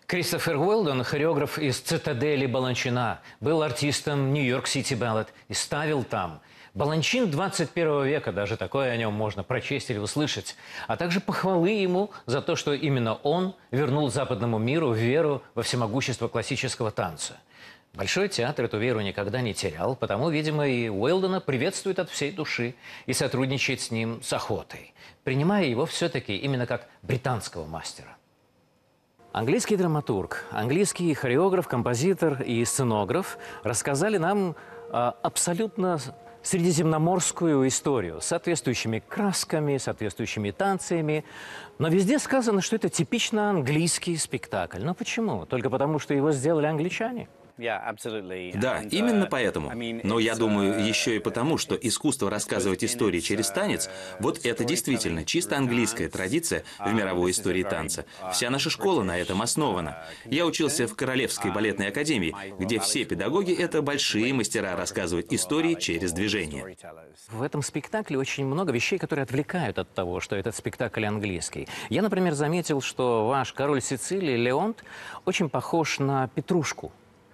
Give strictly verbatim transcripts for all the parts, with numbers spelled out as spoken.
Кристофер Уэлдон, хореограф из «Цитадели Баланчина», был артистом Нью-Йорк-Сити Балет и ставил там. Баланчин двадцать первого века, даже такое о нем можно прочесть или услышать, а также похвалы ему за то, что именно он вернул западному миру веру во всемогущество классического танца. Большой театр эту веру никогда не терял, потому, видимо, и Уэлдона приветствует от всей души и сотрудничает с ним с охотой, принимая его все-таки именно как британского мастера. Английский драматург, английский хореограф, композитор и сценограф рассказали нам э, абсолютно средиземноморскую историю с соответствующими красками, соответствующими танцами. Но везде сказано, что это типично английский спектакль. Но почему? Только потому, что его сделали англичане? Да, именно поэтому. Но я думаю, еще и потому, что искусство рассказывать истории через танец, вот это действительно чисто английская традиция в мировой истории танца. Вся наша школа на этом основана. Я учился в Королевской балетной академии, где все педагоги — это большие мастера рассказывать истории через движение. В этом спектакле очень много вещей, которые отвлекают от того, что этот спектакль английский. Я, например, заметил, что ваш король Сицилии Леонт очень похож на Петрушку.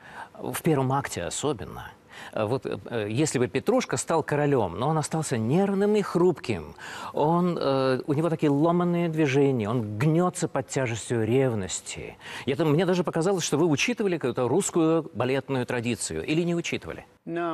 В первом акте особенно. Вот если бы Петрушка стал королем, но он остался нервным и хрупким, он, э, у него такие ломаные движения, он гнется под тяжестью ревности. И это, мне даже показалось, что вы учитывали какую-то русскую балетную традицию или не учитывали?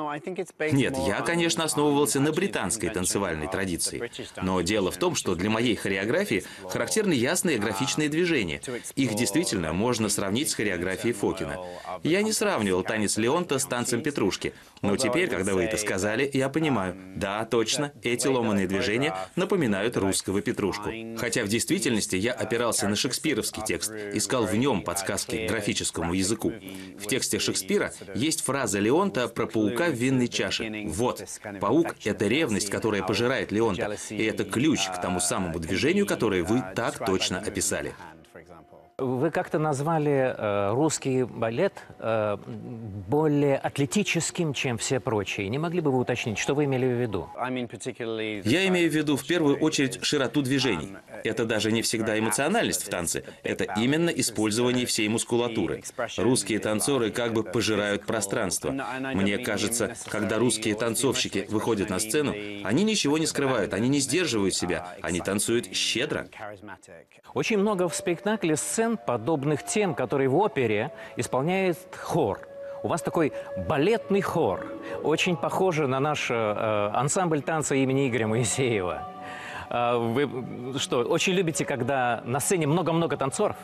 Нет, я, конечно, основывался на британской танцевальной традиции. Но дело в том, что для моей хореографии характерны ясные графичные движения. Их действительно можно сравнить с хореографией Фокина. Я не сравнивал танец Леонта с танцем Петрушки. Но теперь, когда вы это сказали, я понимаю, да, точно, эти ломаные движения напоминают русского Петрушку. Хотя в действительности я опирался на шекспировский текст, искал в нем подсказки к графическому языку. В тексте Шекспира есть фраза Леонта про паука в винной чаше. Вот, паук — это ревность, которая пожирает Леонта, и это ключ к тому самому движению, которое вы так точно описали. Вы как-то назвали э, русский балет э, более атлетическим, чем все прочие. Не могли бы вы уточнить, что вы имели в виду? Я имею в виду в первую очередь широту движений. Это даже не всегда эмоциональность в танце. Это именно использование всей мускулатуры. Русские танцоры как бы пожирают пространство. Мне кажется, когда русские танцовщики выходят на сцену, они ничего не скрывают, они не сдерживают себя, они танцуют щедро. Очень много в спектакле сцен, подобных тем, которые в опере исполняет хор. У вас такой балетный хор, очень похоже на наш э, ансамбль танца имени Игоря Моисеева. Э, вы что, очень любите, когда на сцене много-много танцоров?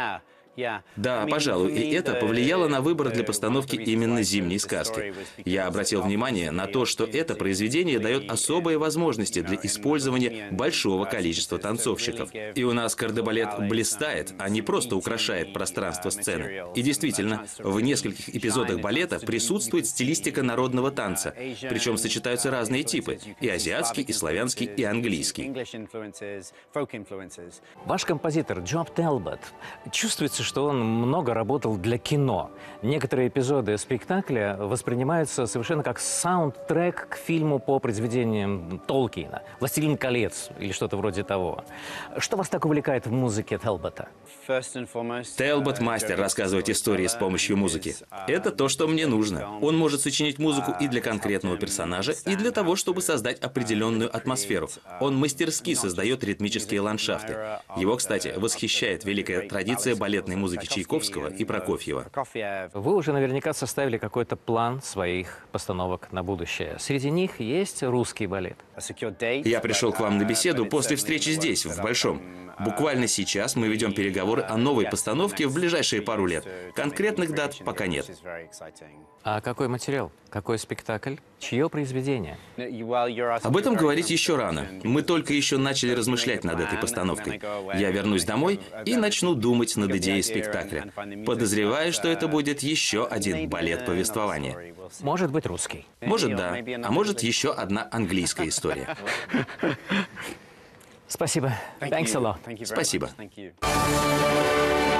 Да, пожалуй, и это повлияло на выбор для постановки именно «Зимней сказки». Я обратил внимание на то, что это произведение дает особые возможности для использования большого количества танцовщиков. И у нас кардебалет блистает, а не просто украшает пространство сцены. И действительно, в нескольких эпизодах балета присутствует стилистика народного танца, причем сочетаются разные типы – и азиатский, и славянский, и английский. Ваш композитор Джоб Телбот, чувствуется, что он много работал для кино. Некоторые эпизоды спектакля воспринимаются совершенно как саундтрек к фильму по произведениям Толкиена, «Властелин колец» или что-то вроде того. Что вас так увлекает в музыке Телбота? Телбот — мастер рассказывать истории с помощью музыки. Это то, что мне нужно. Он может сочинить музыку и для конкретного персонажа, и для того, чтобы создать определенную атмосферу. Он мастерски создает ритмические ландшафты. Его, кстати, восхищает великая традиция балетной музыки Чайковского и Прокофьева. Вы уже наверняка составили какой-то план своих постановок на будущее. Среди них есть русский балет. Я пришел к вам на беседу после встречи здесь, в Большом. Буквально сейчас мы ведем переговоры о новой постановке в ближайшие пару лет. Конкретных дат пока нет. А какой материал? Какой спектакль? Чье произведение? Об этом говорить еще рано. Мы только еще начали размышлять над этой постановкой. Я вернусь домой и начну думать над идеей спектакля. Подозреваю, что это будет еще один балет повествования. Может быть, русский. Может, да. А может, еще одна английская история. Спасибо. Thanks a lot. Спасибо.